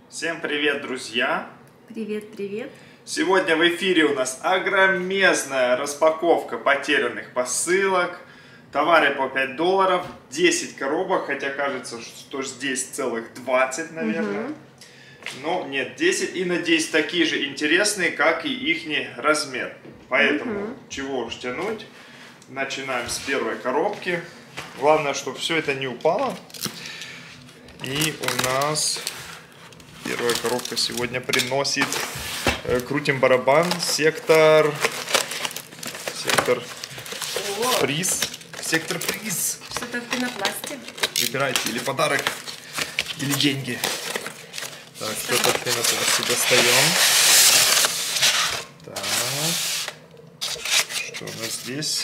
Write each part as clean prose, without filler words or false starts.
Всем привет, друзья! Привет, привет! Сегодня в эфире у нас огромезная распаковка потерянных посылок. Товары по $5, 10 коробок, хотя кажется, что здесь целых 20, наверное. Но нет, 10, и надеюсь, такие же интересные, как и их размер. Поэтому, чего уж тянуть, начинаем с первой коробки. Главное, чтобы все это не упало. И у нас первая коробка сегодня приносит, крутим барабан, сектор приз. Сектор приз. Что-то в пенопласте. Выбирайте или подарок, или деньги. Так, что-то в пенопласте достаем. Так, что у нас здесь?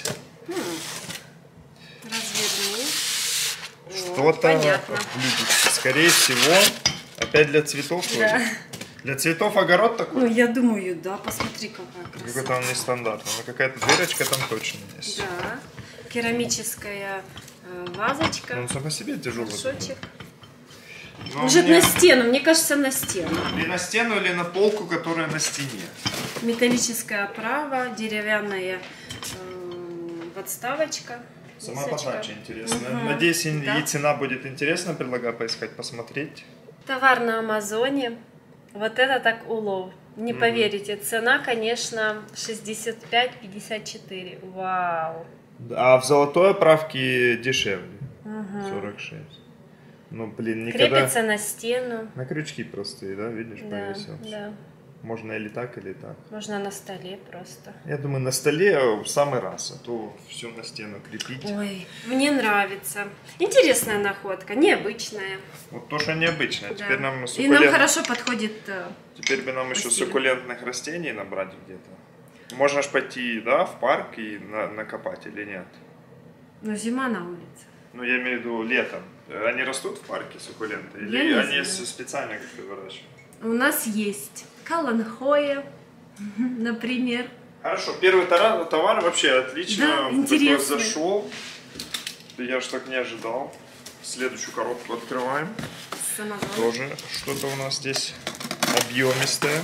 Разверни. Что-то в блюдечке. Скорее всего, опять для цветов. Да. Для цветов огород такой? Ну, я думаю, да. Посмотри, какая красота. Какой-то он нестандартный. Но какая-то дырочка там точно есть. Да. Керамическая вазочка. Ну, он сам по себе тяжелый. Горшочек. Но Может, на стену. Мне кажется, на стену. Или на стену, или на полку, которая на стене. Металлическая оправа, деревянная подставочка. Сама мисочка. подача интересная. Надеюсь, Да. и цена будет интересна. Предлагаю поискать, посмотреть. Товар на Амазоне. Вот это так улов. Не поверите, цена, конечно, 65-54. Вау. А в золотой оправке дешевле. 46. Ну, блин, никогда... Крепится на стену. На крючки простые, да, видишь, Да, повесил. да. Можно или так, или так. Можно на столе просто. Я думаю, на столе в самый раз, а то все на стену крепить. Ой, мне нравится. Интересная находка, необычная. Вот то, что необычное. Да. Теперь нам И нам хорошо подходит. Теперь бы нам еще Спасибо. суккулентных растений набрать где-то. Можно ж пойти, да, в парк и накопать или нет? Но зима на улице. Ну, я имею в виду летом. Они растут в парке, суккуленты? Я Или не они знаю. специально как-то выращивают? У нас есть каланхоя, например. Хорошо, первый товар вообще отлично. Да, Такой интересный. зашел. Я ж так не ожидал. Следующую коробку открываем. С Амазона. Тоже что-то у нас здесь объемистое.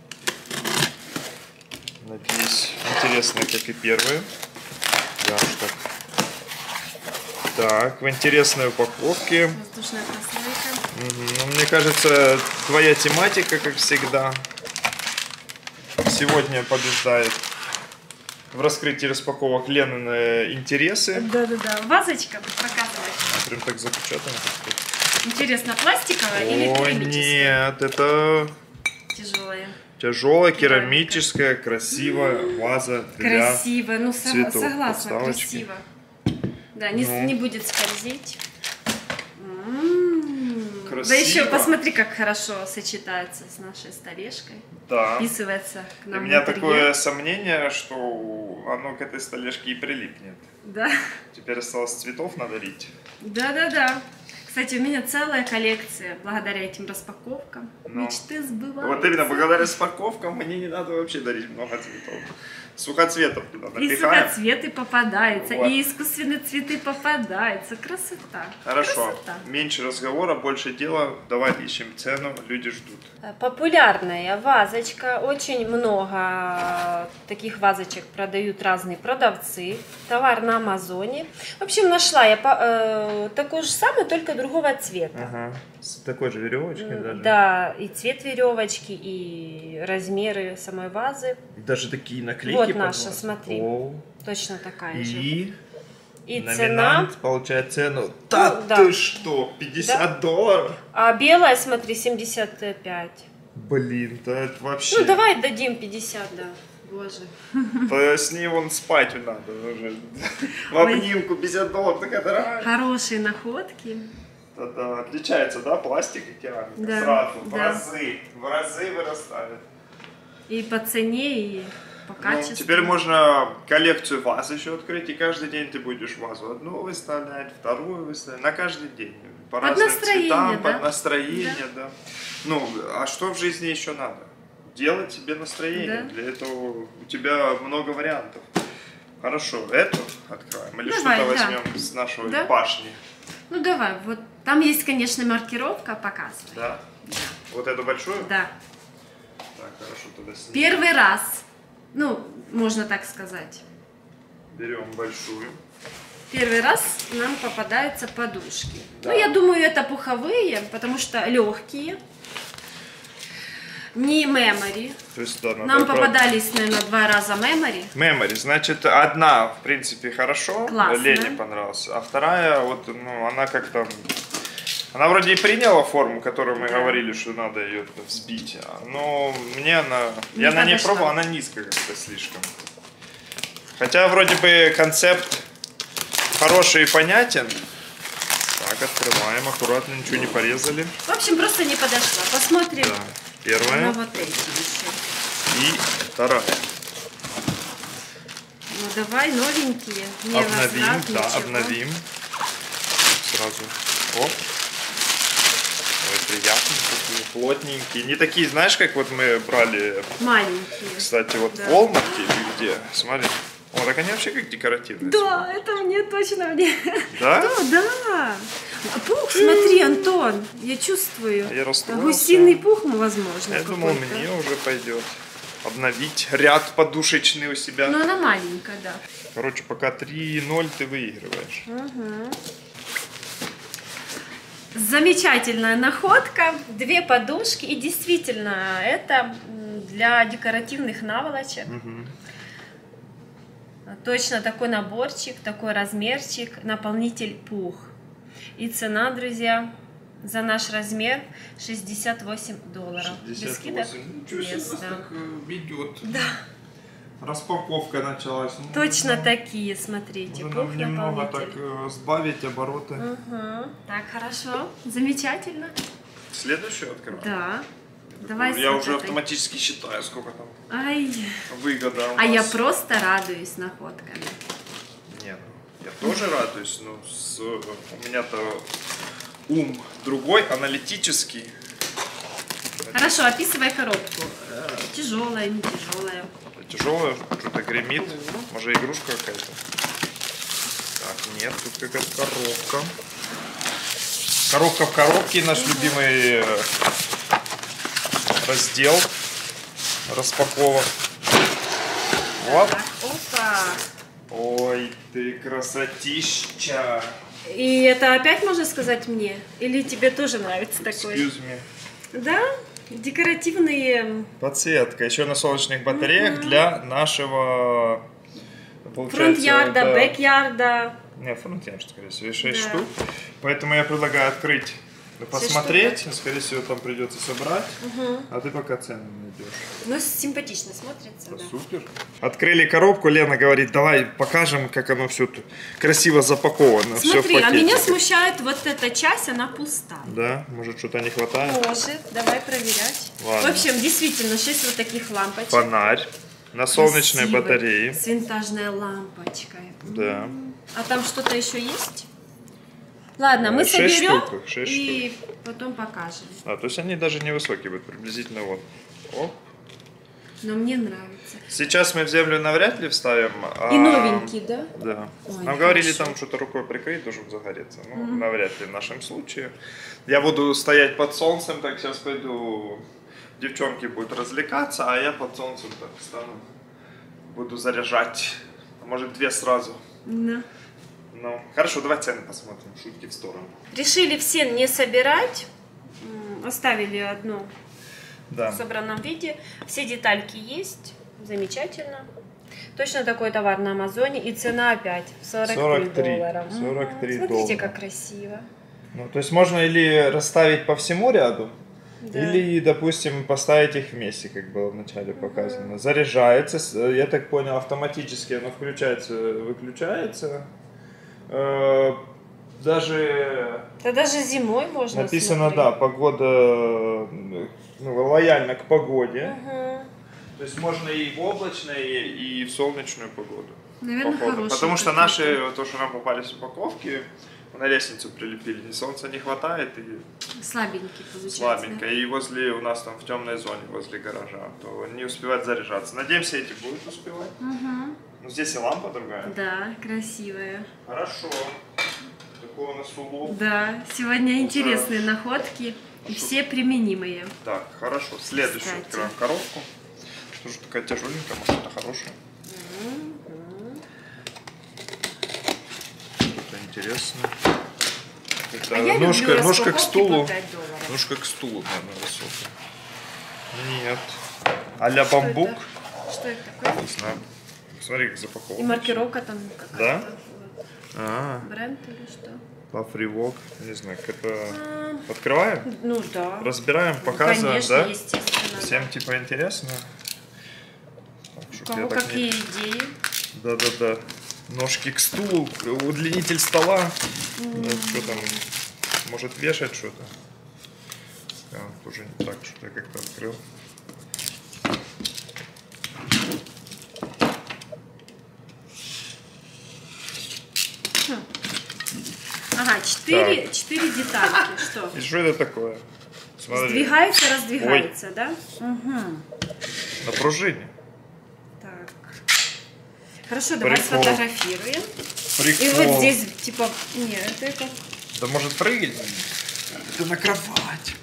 Надеюсь, интересное, как и первые. Да, что. Так, в интересной упаковке. Воздушная прослойка. Ну, мне кажется, твоя тематика, как всегда, сегодня побеждает в раскрытии распаковок Ленины интересы. Да-да-да. Вазочка показывает. Прям так запечатано. Интересно, пластиковая или Ой, керамическая? нет, это Тяжелая. тяжелая, керамическая, красивая ваза для Красиво, ну цветов. согласна, Подставочки. красиво. Да, не будет скользить. Красиво. Да еще посмотри, как хорошо сочетается с нашей столешкой. Да. Вписывается к И нам у в меня интерьер. такое сомнение, что оно к этой столешке и прилипнет. Да. Теперь осталось цветов надарить. Да. Кстати, у меня целая коллекция благодаря этим распаковкам. Ну, Мечты сбываются. Вот именно благодаря распаковкам мне не надо вообще дарить много цветов. Сухоцветов туда И напихаем. сухоцветы попадаются, Вот. и искусственные цветы попадаются. Красота. Хорошо. Красота. Меньше разговора, больше дела. Давай ищем цену, люди ждут. Популярная вазочка. Очень много таких вазочек продают разные продавцы. Товар на Амазоне. В общем, нашла я такую же самую, только другого цвета. Ага. С такой же веревочкой даже. Да, и цвет веревочки, и размеры самой вазы. Даже такие наклейки. Вот под наша, вас. смотри. О. Точно такая же. И И цена. номинант получает цену. Да, да. ты что, $50? А белая, смотри, 75. Блин, да это вообще. Ну, давай дадим 50, да. Боже. То с ней вон спать надо уже. В обнимку $50, такая дорогая. Хорошие находки. Это отличается, да, пластик и керамика. Да, Сразу, в да. разы вырастает. И по цене, и по Ну, качеству. теперь можно коллекцию ваз еще открыть, и каждый день ты будешь вазу одну выставлять, вторую выставлять, на каждый день. По Под разным настроение, цветам, да? под настроение, да. Ну, а что в жизни еще надо? Делать себе настроение. Да. Для этого у тебя много вариантов. Хорошо, эту откроем или Давай, что-то да. возьмем с нашей Да. башни? Ну давай, вот там есть, конечно, маркировка, показывай. Да. Вот эту большую? Да. Так, хорошо, тогда снимем. Первый раз. Ну, можно так сказать. Берем большую. Первый раз нам попадаются подушки. Да. Ну, я думаю, это пуховые, потому что легкие. Не memory. То есть, да, Нам попадались, наверное, 2 раза memory. Memory, значит, одна, в принципе, хорошо, Классно. Лене понравилась, а вторая, вот, ну, она как-то, она вроде и приняла форму, которую мы Да. говорили, что надо ее взбить, но мне она, Не я на ней подошла. пробовал, она низкая как-то слишком. Хотя вроде бы концепт хороший и понятен. Так, открываем, аккуратно, ничего не порезали. В общем, просто не подошла. Посмотрим Да, первая на вот эти еще. и вторая. Ну, давай, новенькие. Не Обновим, возврат, да, ничего. обновим. Сразу. Оп. Ой, приятные такие, плотненькие. Не такие, знаешь, как вот мы брали, Маленькие. кстати, вот Да. в Walmart или где. Смотри. О, так они вообще как декоративные. Да, это мне точно мне. Да? Да. Пух, смотри, Антон, я чувствую. Я расстроился. Гусиный пух, возможно. Я думал, какой-то. мне уже пойдет. Обновить ряд подушечный у себя. Но она маленькая, да. Короче, пока 3-0 ты выигрываешь. Угу. Замечательная находка. 2 подушки. И действительно, это для декоративных наволочек. Мгм. Точно такой наборчик, такой размерчик, наполнитель пух. И цена, друзья, за наш размер $68. Без скидок? 68. Ничего себе, Без, нас да. так ведет. Да, Распаковка началась. Ну, точно ну, такие, смотрите, Нужно пух нам немного так наполнитель. сбавить обороты. Угу. Так, хорошо, замечательно. Следующую открываем. Да, давай с Я вот уже этой. автоматически считаю, сколько там Ай, выгода у а я нас. просто радуюсь находками. Нет, я тоже радуюсь, но у меня-то ум другой, аналитический. Хорошо, описывай коробку. Тяжелая, не тяжелая. Тяжелое, что-то гремит. Может, игрушка какая-то? Так, нет, тут какая-то коробка. Коробка в коробке, наш любимый раздел распаковок. Вот. Так, опа. Ой, ты красотища. И это опять можно сказать мне? Или тебе тоже нравится такой? Excuse me. Да, декоративные Подсветка. Еще на солнечных батареях для нашего, получается, фронт-ярда, да. бэк-ярда. Не, фронт-ярд, скорее всего, 6 Да. штук. Поэтому я предлагаю открыть, посмотреть. штук, Скорее всего, там придется собрать. А ты пока цены найдешь. Ну, симпатично смотрится, да. Супер. Открыли коробку, Лена говорит, давай покажем, как оно все тут красиво запаковано. Все в Смотри, а меня пакетиках. смущает вот эта часть, она пуста. Да, может что-то не хватает. Может, давай проверять. Ладно. В общем, действительно, 6 вот таких лампочек. Фонарь на солнечной Красивый, батарее. с винтажной лампочкой. Да. А там что-то еще есть? Ладно, мы 6 соберем штук, 6 и потом покажем. А, то есть они даже невысокие будут, приблизительно вот. Оп. Но мне нравится. Сейчас мы в землю навряд ли вставим. И новенький, да? Да. Ой, Нам говорили хорошо. там что-то рукой прикрыть, должен загореться. Ну, навряд ли в нашем случае. Я буду стоять под солнцем, так сейчас пойду. Девчонки будут развлекаться, а я под солнцем так встану. Буду заряжать. А может 2 сразу. Да. Ну, хорошо, давай цены посмотрим. Шутки в сторону. Решили все не собирать. Оставили одну Да. в собранном виде. Все детальки есть. Замечательно. Точно такой товар на Амазоне. И цена опять $43. 43 Смотрите, доллара. как красиво. Ну, то есть можно или расставить по всему ряду, Да. или, допустим, поставить их вместе, как было вначале показано. Заряжается, я так понял, автоматически оно включается, выключается. Даже Да даже зимой можно. написано, смотреть. да, погода лояльна к погоде. Мгм. То есть можно и в облачную, и в солнечную погоду. Наверное, походу. хорошие Потому что какие-то. наши, то, что нам попались упаковки, на лестницу прилепили, солнца не хватает и Слабенький получается. слабенько. И возле, у нас там в темной зоне, возле гаража, то не успевает заряжаться. Надеемся, эти будут успевать. Мгм. Ну, здесь и лампа другая. Да, красивая. Хорошо. Такой у нас улов. Да, сегодня интересные находки. И все применимые. Так, хорошо. Следующую открываем коробку. Тоже такая тяжеленькая, может, это хорошая. Что-то интересное. Это ножка к стулу. Ножка к стулу, наверное, высокая. Нет. А-ля бамбук. Что это такое? Не знаю. Смотри, как запаковано. И маркировка там какая-то. Да? Бренд или что? Лавривок. Не знаю, как это... Открываем? Ну да. Разбираем, показываем, конечно, да? естественно. Всем типа интересно. У кого какие идеи? Да. Ножки к стулу, удлинитель стола. Ну, что там? Может вешать что-то? Тоже не так, что я как-то открыл. Ага, 4 детальки. Что? И что это такое? Смотри. Сдвигается, раздвигается, да? Угу. На пружине. Так. Хорошо, давай Прикол. сфотографируем. Прикол. И вот здесь, типа, нет, это как... Да может прыгать? Это на кровать.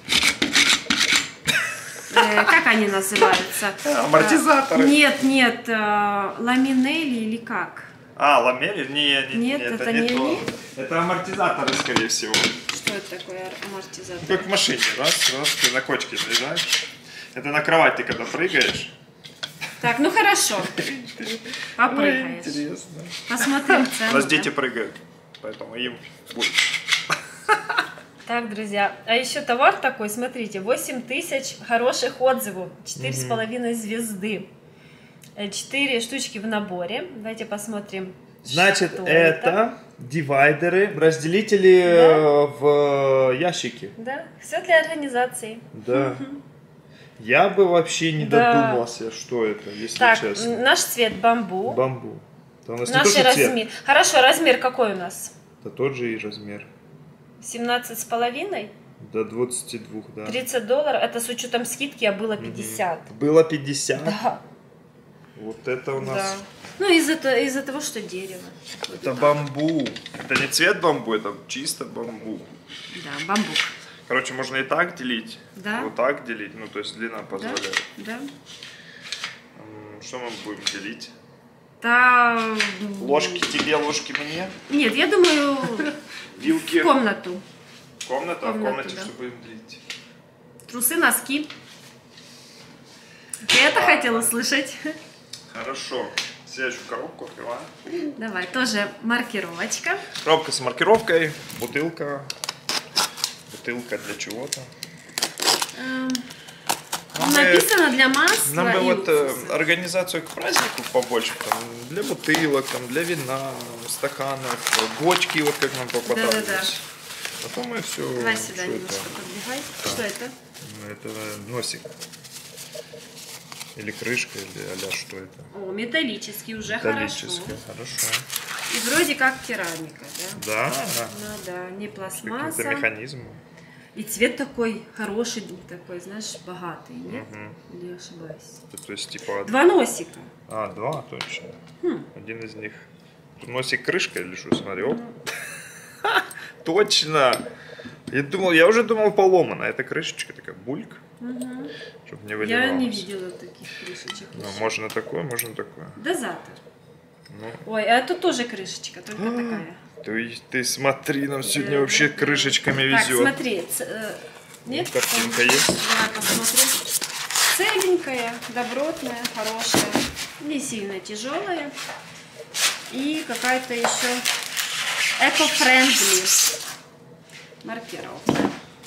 Как они называются? Амортизаторы. Нет, ламинели или как? Ламели? Нет, это не то. они? Это амортизаторы, скорее всего. Что это такое амортизатор? Ну, как в машине, раз, ты на кочке залезаешь. Это на кровать ты когда прыгаешь. Так, ну хорошо. Попрыгаешь. Интересно. Посмотрим цену. У нас да? дети прыгают, поэтому им будет. Так, друзья, а еще товар такой, смотрите, 8000 хороших отзывов, 4,5 звезды, 4 штучки в наборе. Давайте посмотрим. Значит, что это дивайдеры, разделители в ящики. Да, все для организации. Да. Я бы вообще не Да. додумался, что это, если Так, честно. наш цвет бамбу. Бамбу. Это у нас не Наш тот же цвет, размер. Хорошо, размер какой у нас? это тот же и размер. 17,5? До 22, да. $30. Это с учетом скидки, а было 50. Было 50. Да. Вот это у нас. Да. Ну, из-за того, что дерево. Это бамбу. Это не цвет бамбу, это чисто бамбу. Да, бамбук. Короче, можно и так делить, Да. вот так делить, ну то есть длина позволяет. Да. Что мы будем делить? Та... Ложки тебе, ложки мне? Нет, я думаю, Вилки. в комнату. Комната, а в Комнату, комнате да. что будем делить? Трусы, носки. Ты это хотел услышать? Хорошо. Следующую коробку открываем. Давай, тоже маркировочка. Коробка с маркировкой, бутылка. Бутылка для чего-то. Написано для масла Нам бы и вот уксуса. организацию к празднику побольше, там, для бутылок, там, для вина, стаканов, бочки, вот как нам попадались. Да-да-да. Потом мы все. Давай сюда немножко подвигай. Что это? Это носик. Или крышка, или а-ля что это? О, металлический, уже Металлическая, хорошо. хорошо. И вроде как керамика, да? Да, Ну да, не каким-то пластмасса. механизмом. И цвет такой хороший, такой, знаешь, богатый, нет? Мгм. Или ошибаюсь? То есть типа... Два носика. два точно. Хм. Один из них. Тут носик крышка или что, смотри, оп. Точно! Я уже думал поломано. Это крышечка такая, бульк, Угу. чтобы не выливалось. Я не видела таких крышечек. Ну, можно такое, можно такое. Дозатор. Ну, Ой, а тут тоже крышечка, только такая. ты смотри, нам сегодня Да, вообще да. крышечками Так, везет. смотри, нет? Картинка есть? Давай посмотрим. Целенькая, добротная, хорошая, не сильно тяжелая. И какая-то еще эко-френдли маркировка.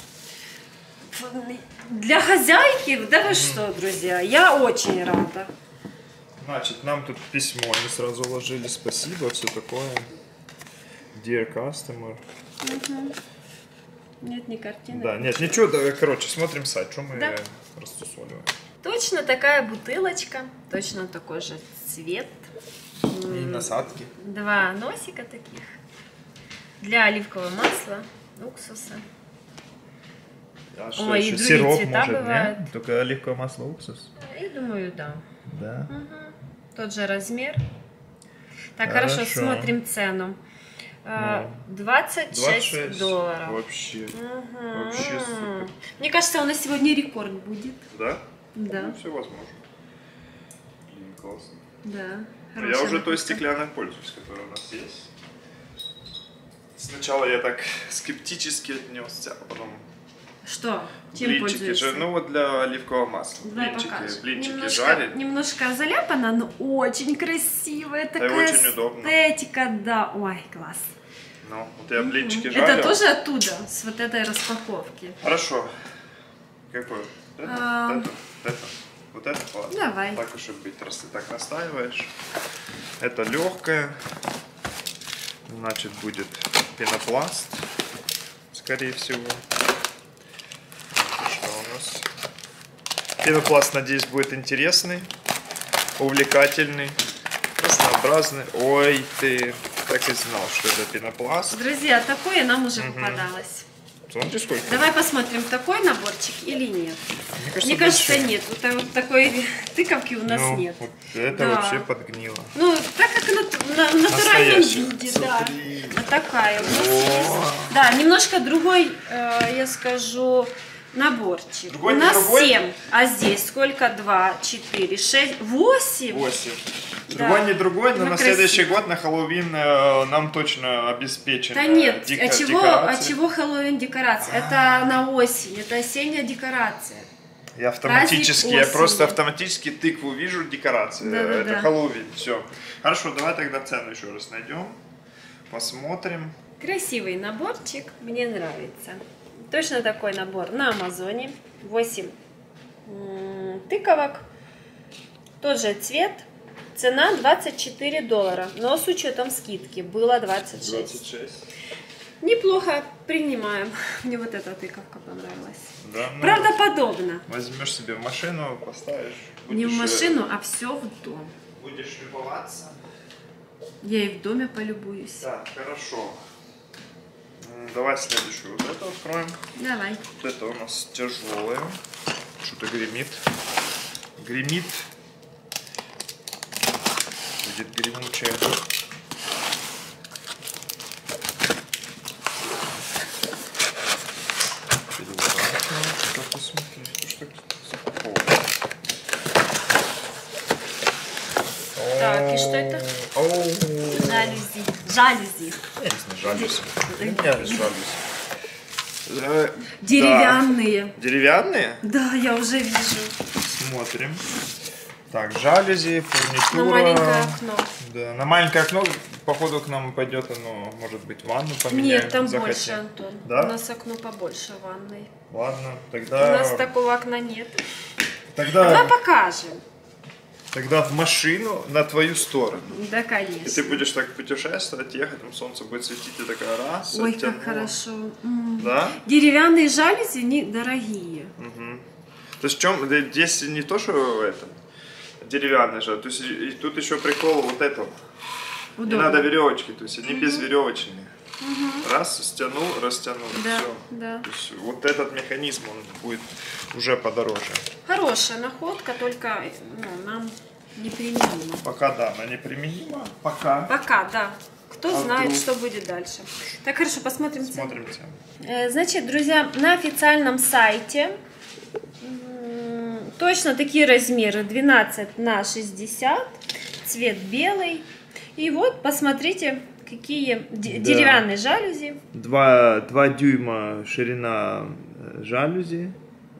Для хозяйки, да вы что, друзья, я очень рада. Значит, нам тут письмо, они сразу уложили, спасибо, все такое. Dear customer. Нет, не картина. Да, нет, ничего, да, короче, смотрим сайт, что мы Да. растусоливаем. Точно такая бутылочка, точно такой же цвет. И насадки. Два носика таких. Для оливкового масла, уксуса. А что, Ой, и еще другие сироп цвета может, бывают. нет? Только оливковое масло, уксус. Я думаю, да. Да. Тот же размер. Так, хорошо, Хорошо. смотрим цену. $26. Вообще. Мгм. Вообще супер. Мне кажется, у нас сегодня рекорд будет. Да? Да. Ну, все возможно. Блин, классно. Да. Я Хорошая уже той находка. стеклянной пользуюсь, которая у нас есть. Сначала я так скептически отнесся, а потом Что? Чем блинчики пользуешься? же, ну вот для оливкового масла. Давай покажем. Блинчики жарить. Немножко заляпана, но очень красивая. Такая очень удобно. эстетика, да. Ой, класс. Ну, вот я блинчики жарю. Это тоже оттуда, с вот этой распаковки. Хорошо. Какой? А. Это. Вот это ладно. Давай. Так уж и быть, раз ты так настаиваешь. Это легкое. Значит, будет пенопласт, скорее всего. Что у нас? Пенопласт, надеюсь, будет интересный, увлекательный, разнообразный. Ой, ты так и знал, что это пенопласт. Друзья, такое нам уже попадалось. Смотри, сколько. Давай посмотрим, такой наборчик или нет. Мне кажется, кажется, нет. Вот такой тыковки у нас ну, нет. Вот это Да. вообще подгнило. Ну, так как в натуральном Настоящая. виде, да. Смотри. Вот такая у нас О. есть. Да, немножко другой, я скажу, наборчик. Другой у не нас другой? 7, а здесь сколько? 2, 4, 6, 8. 8. Да. Другой не другой, но Ну, на красиво. следующий год на Хэллоуин нам точно обеспечен. Да нет, а декорации. чего Хэллоуин декорация? Это на осень, это осенняя декорация. Я автоматически, Праздник я просто осени. автоматически тыкву вижу, декорация. Да-да-да. Это Хэллоуин, все. Хорошо, давай тогда цену еще раз найдем. Посмотрим. Красивый наборчик, мне нравится. Точно такой набор на Амазоне. 8 тыковок. Тот же цвет. Цена $24, но с учетом скидки было 26. 26. Неплохо, принимаем. Мне вот эта тыковка понравилась. Да, ну, Правдоподобно. возьмешь себе в машину, поставишь. Не в будешь, машину, а все в дом. Будешь любоваться. Я и в доме полюбуюсь. Так, хорошо. Давай следующую вот эту откроем. Давай. Вот это у нас тяжелое. Что-то гремит. Гремит. Будет гремучее. Переворачиваем. Что посмотри, что так запаковано. Так, и что это? Жалюзи. Жалюзи. Я не знаю, жалюсь. У меня жалюсь. Деревянные. Да. Деревянные? Да, я уже вижу. Смотрим. Так, жалюзи, фурнитура. На маленькое окно. Да, на маленькое окно, походу, к нам пойдет оно, может быть, ванну поменяем. Нет, там захотим. больше, Антон. Да? У нас окно побольше ванной. Ладно, У тогда... нас такого окна нет. Давай Тогда покажем. в машину на твою сторону. Да, И конечно. ты будешь так путешествовать, ехать, там солнце будет светить, и такая раз, Ой, оттянула. как хорошо. Да? Деревянные жалюзи недорогие. Угу. То есть в чем, здесь не то, что это, деревянный же, то есть и тут еще прикол вот этого. Не Удобно. надо веревочки, то есть они безверевочные. Раз, стянул, растянул, Да, все. да. То есть вот этот механизм, он будет уже подороже. Хорошая находка, только нам неприменима. Пока да, она неприменима. Пока. Пока, да. Кто А знает, вдруг? что будет дальше. Так, хорошо, посмотрим цену. Смотрим цену. Значит, друзья, на официальном сайте точно такие размеры 12×60, цвет белый. И вот, посмотрите, какие деревянные жалюзи. 2 дюйма ширина жалюзи.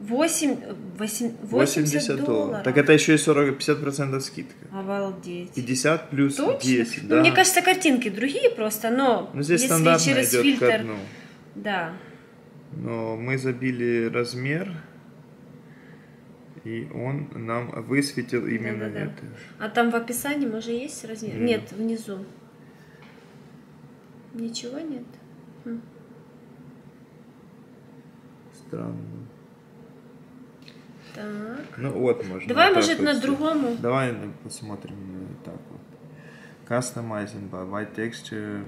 80 долларов. Так это еще и 50% скидка. Обалдеть. 50 плюс Точно? 10, Ну, да. мне кажется, картинки другие просто, но Ну, здесь если стандартно через идет фильтр... ко дну. Да. Но мы забили размер, и он нам высветил именно Да-да-да. это. А там в описании, может, есть размер? Нет, внизу. Ничего нет? Странно. Так. Ну вот можно. Давай, вот так может, вот на всё. другому. Давай посмотрим так вот. Customizing by white texture.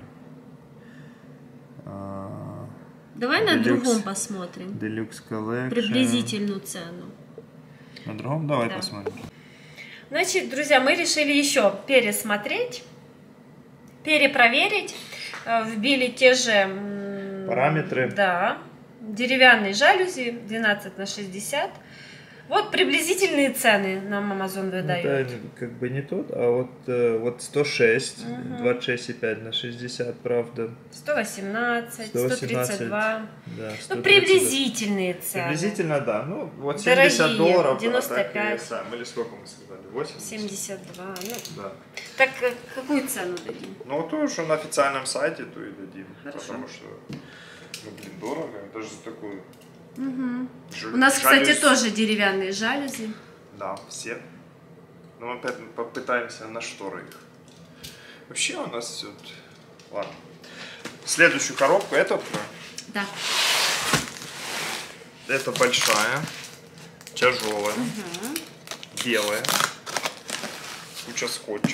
Давай на Deluxe. другом посмотрим. Deluxe Collection. Приблизительную цену. На другом давай Да. посмотрим. Значит, друзья, мы решили еще пересмотреть, перепроверить. Вбили те же параметры. Да. Деревянные жалюзи 12×60. Вот приблизительные цены нам Amazon выдает. Это как бы не тот, а вот 106, 26,5 на 60, правда. 118, 132. Да, 132. Ну, приблизительные цены. Приблизительно, да. Ну, вот дорогие, 70 долларов. 95. Да, или сколько мы сказали? 80? 72. Ну, да. Так какую цену дадим? Ну, то, что на официальном сайте, то и дадим. Хорошо. Потому что, ну, блин, дорого. Даже за такую... У нас, кстати, тоже деревянные жалюзи. Да, все. Но мы опять попытаемся на шторы их. Вообще у нас вот... Ладно. Следующую коробку, это открою? Да. Это большая, тяжелая, белая, куча скотча.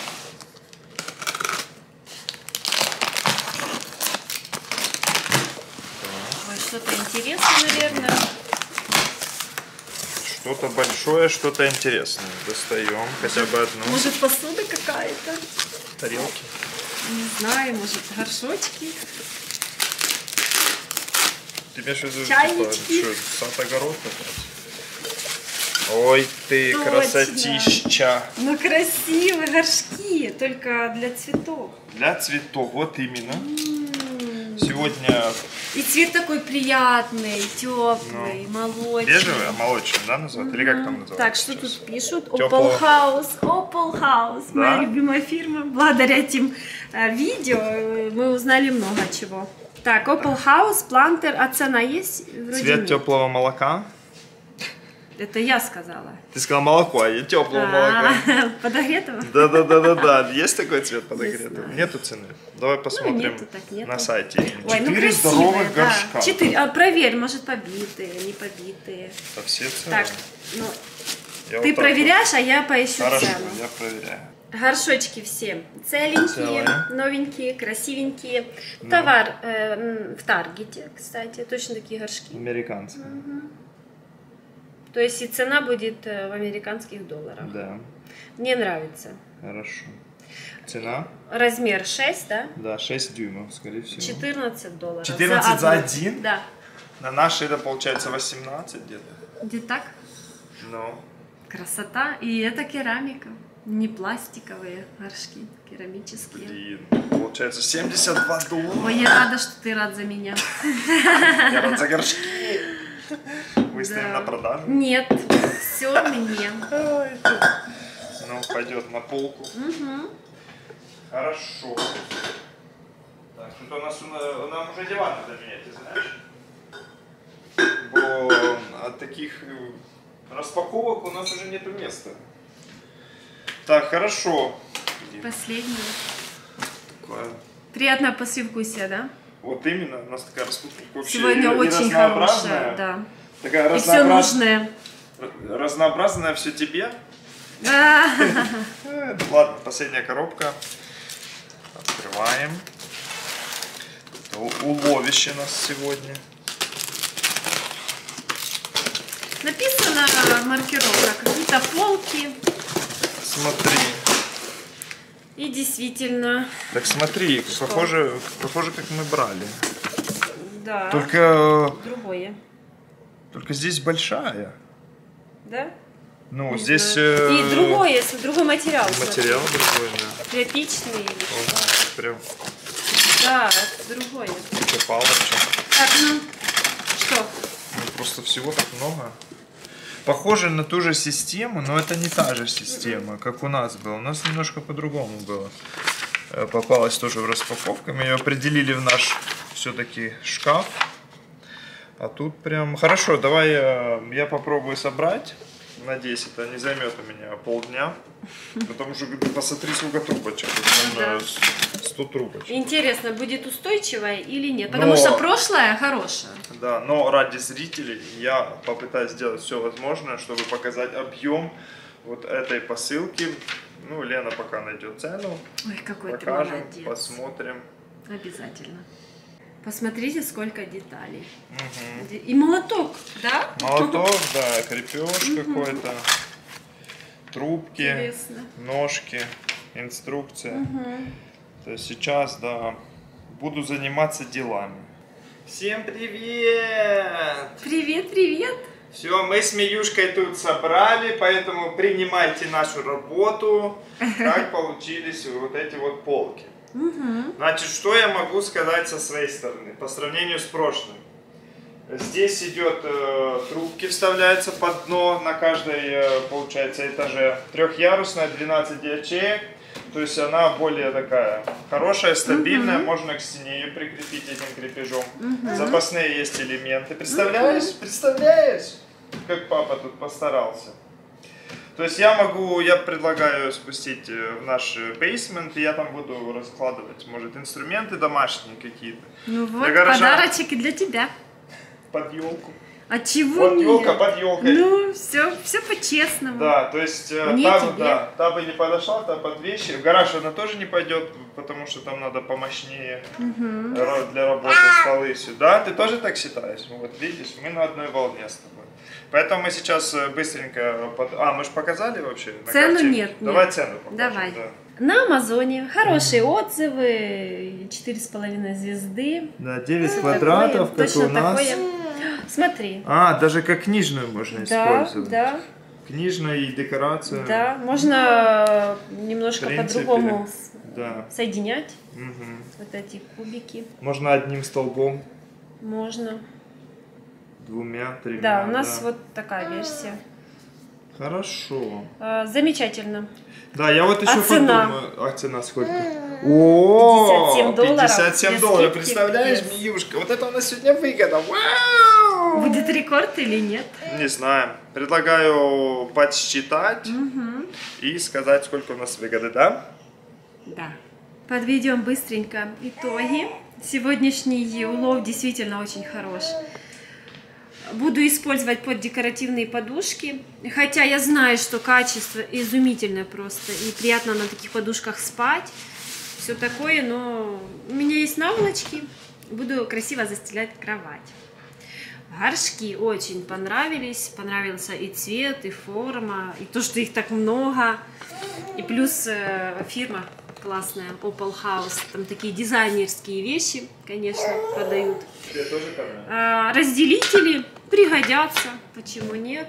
Что-то интересное, наверное. Что-то большое, что-то интересное. Достаем хотя бы одну. Может, посуда какая-то? Тарелки. Не знаю, может, горшочки. Ты имеешь в виду, Чайнички. типа, что, сад-огород какой-то? Ой ты, Точно. красотища. Ну, красивые горшки, только для цветов. Для цветов, вот именно. Сегодня... И цвет такой приятный, теплый, молочный. Бежевый, а молочный, да, называют? Или как там называют? Так, что тут пишут? Теплого. Opal House. Opal House. Да? Моя любимая фирма. Благодаря этим видео мы узнали много чего. Так, Opal House, плантер. А цена есть? Вроде Цвет нет. теплого молока. Это я сказала. Ты сказала молоко, а я теплого молока. Подогретого? Да. Есть такой цвет подогретый? Нету цены. Давай посмотрим нету, так нету. на сайте. Ой, ну 4 красивые, здоровых да. горшка. 4. Проверь, может побитые, не побитые. Это все цены. Так, ну, Я ты вот так проверяешь, а я поищу вот. Хорошо, цену. я проверяю. Горшочки все целенькие, Целые. новенькие, красивенькие. Ну. Товар в Таргете, кстати, точно такие горшки. Американцы. То есть и цена будет в американских долларах. Да, Мне нравится. хорошо. Цена? Размер 6, да? Да, 6 дюймов, скорее всего. 14 долларов. 14 за одну. один? Да. На наши это получается 18 где-то. Где так? Ну, Красота. И это керамика. Не пластиковые горшки, керамические. блин, получается 72 доллара. Ой, я рада, что ты рад за меня. Я рад за горшки. Выставим Да. на продажу. Нет, все мне. Ну, пойдет на полку. Хорошо. Так, что-то у нас нам уже диван надо менять, ты знаешь? Бо от таких распаковок у нас уже нету места. Так, хорошо. Последнее. Такое. Приятное послевкусие, да? Вот именно, у нас такая распаковка вообще Сегодня и очень разнообразная. хорошая, да. Такая И все нужное. разнообразная все тебе. Ладно, последняя коробка. Открываем. Это уловище нас сегодня. Написано маркировка, какие-то полки. Смотри. И действительно, Так смотри, похоже, как мы брали. да, Только другое. здесь большая. Да? Ну, Не здесь... знаю. И другое, другой материал. Материал другой, да. Тряпичный или О, что. прям Да, другое. палочка. Так, ну, что? Ну, просто всего так много. Похоже на ту же систему, но это не та же система, как у нас было. У нас немножко по-другому было. Попалась тоже в распаковке. Мы ее определили в наш все-таки шкаф. А тут прям... Хорошо, давай я попробую собрать. Надеюсь, это не займет у меня полдня. Потому что посмотри, сколько трубочек. Да. 100 трубочек. Интересно, будет устойчивое или нет? Потому что прошлое хорошее. Да, но ради зрителей я попытаюсь сделать все возможное, чтобы показать объем вот этой посылки. Ну, Лена пока найдет цену. Ой, какой Покажем, ты молодец. посмотрим. Обязательно. Посмотрите, сколько деталей. Угу. И молоток, да? Молоток, да, крепеж какой-то, трубки, Интересно. ножки, инструкция. Угу. То есть сейчас, да, буду заниматься делами. Всем привет! Привет, привет! Все, мы с Миюшкой тут собрали, поэтому принимайте нашу работу, как получились вот эти вот полки. Значит, что я могу сказать со своей стороны, по сравнению с прошлым. Здесь идет, трубки вставляются под дно на каждой, получается, этаже. Трехъярусная, 12 ячеек. То есть она более такая хорошая, стабильная. Можно к стене ее прикрепить этим крепежом. Запасные есть элементы. Представляешь? Представляешь? Как папа тут постарался. То есть я предлагаю спустить в наш бейсмент, и я там буду раскладывать, может, инструменты домашние какие-то. Ну вот, подарочек и для тебя. Под елку. А чего вот елка под елкой. Ну, все по-честному. Да, то есть та бы не подошла, та под вещи. В гараж она тоже не пойдет, потому что там надо помощнее для работы столы сюда. Ты тоже так считаешь? Вот видишь, мы на одной волне с тобой. Поэтому мы сейчас быстренько... мы же показали вообще? Цену нет. Давай цену покажем. Давай. Да. На Амазоне хорошие отзывы, 4,5 звезды. Да, 9 квадратов, как у нас. Такое. Смотри. Даже как книжную можно использовать. Да. Книжная и декорация. Да, можно немножко по-другому соединять вот эти кубики. Можно одним столбом. Можно. Двумя, тремя. Да, у нас вот такая версия. Хорошо. Замечательно. Да, я вот еще подумаю. А цена сколько? О, $57. Представляешь, Миюшка? Вот это у нас сегодня выгода. Вау! Будет рекорд или нет? Не знаю. Предлагаю подсчитать и сказать, сколько у нас выгоды, да? Да. Подведем быстренько итоги. Сегодняшний улов действительно очень хорош. Буду использовать под декоративные подушки. Хотя я знаю, что качество изумительное просто. И приятно на таких подушках спать. Все такое, но у меня есть наволочки. Буду красиво застелять кровать. Горшки очень понравились. Понравился и цвет, и форма. И то, что их так много. И плюс фирма классная, Opal House. Там такие дизайнерские вещи, конечно, продают. Тебе тоже понравилось? Разделители пригодятся, почему нет.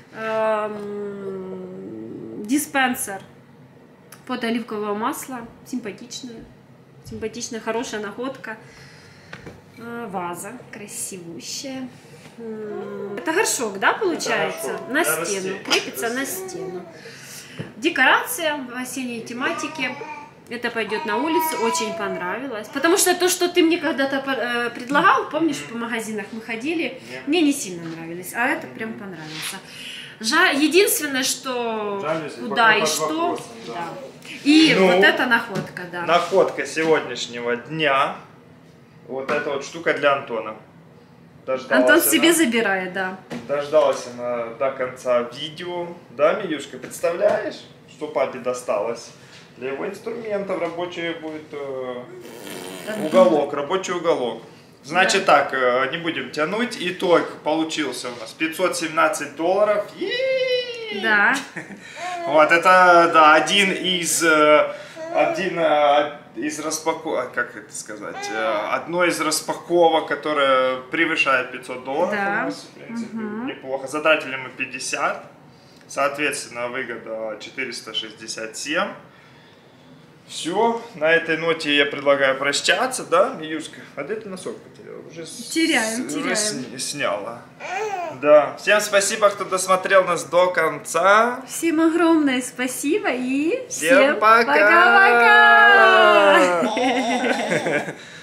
Диспенсер под оливковое масло, симпатичная, хорошая находка. Ваза красивущая. Это горшок, да, получается? На стену, крепится на стену. Декорация в осенней тематике. Это пойдет на улицу, очень понравилось. Потому что то, что ты мне когда-то предлагал, помнишь, по магазинах мы ходили, мне не сильно нравились, а это прям понравился. Единственное, что жалюзи, куда и что. Да. И вот эта находка, да. Находка сегодняшнего дня. Вот эта вот штука для Антона. Антон себе забирает, да. Дождалась она до конца видео. Да, Миюшка, представляешь, что папе досталось? Для его инструментов рабочий будет уголок, рабочий уголок. Значит так, не будем тянуть. Итог получился у нас $517. Да. Вот это, да, один из распаковок, как это сказать, одно из распаковок, которое превышает $500 у нас, в принципе, неплохо. Затратили мы 50, соответственно, выгода 467. Все, на этой ноте я предлагаю прощаться, да, Миюшка? А где ты носок потеряла? Уже сняла. Да, всем спасибо, кто досмотрел нас до конца. Всем огромное спасибо и всем пока! Пока-пока!